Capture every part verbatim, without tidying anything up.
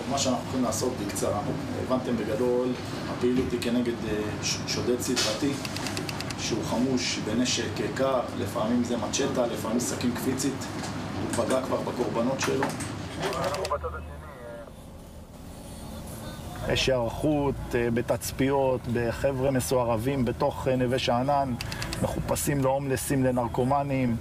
מה שאנחנו יכולים לעשות בקצרה. הבנתם בגדול, הפעילות היא כנגד שודד סדרתי, שהוא חמוש בנשק קר, לפעמים זה מצ'טה, לפעמים סכין קפיצית. הוא פגע כבר בקורבנות שלו. יש הערכות בתצפיות, בחבר'ה מסוערבים בתוך נווה שאנן, מחופשים להומלסים, לנרקומנים,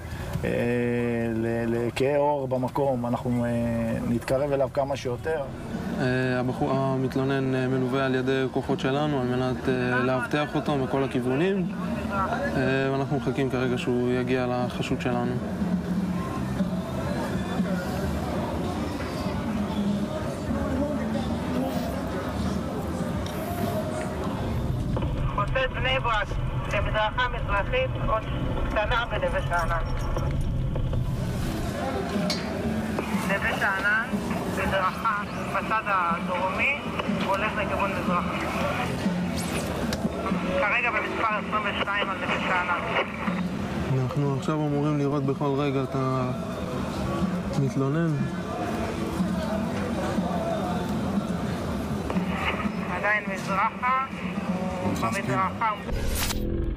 לקהי אור במקום. אנחנו נתקרב אליו כמה שיותר. הבחור המתלונן מלווה על ידי כוחות שלנו על מנת להבטיח אותו מכל הכיוונים, ואנחנו מחכים כרגע שהוא יגיע לחשוד שלנו. חוצה בני ברק למדרכה מזרחית, עוד קטנה בנווה שאנן. נווה שאנן, מדרכה בצד הדרומי, הולך לכיוון מזרח. כרגע במספר עשרים ושתיים על נווה שאנן. אנחנו עכשיו אמורים לראות בכל רגע את המתלונן. עדיין מזרחה, במדרכה.